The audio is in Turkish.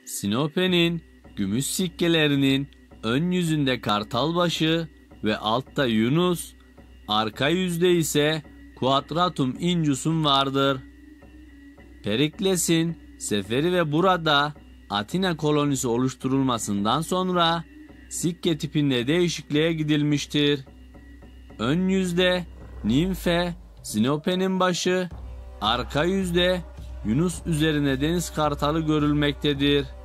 Sinope'nin gümüş sikkelerinin ön yüzünde kartal başı ve altta Yunus, arka yüzde ise Quadratum Incus'un vardır. Perikles'in seferi ve burada Atina kolonisi oluşturulmasından sonra sikke tipinde değişikliğe gidilmiştir. Ön yüzde Nimfe, Sinope'nin başı, arka yüzde Yunus üzerine deniz kartalı görülmektedir.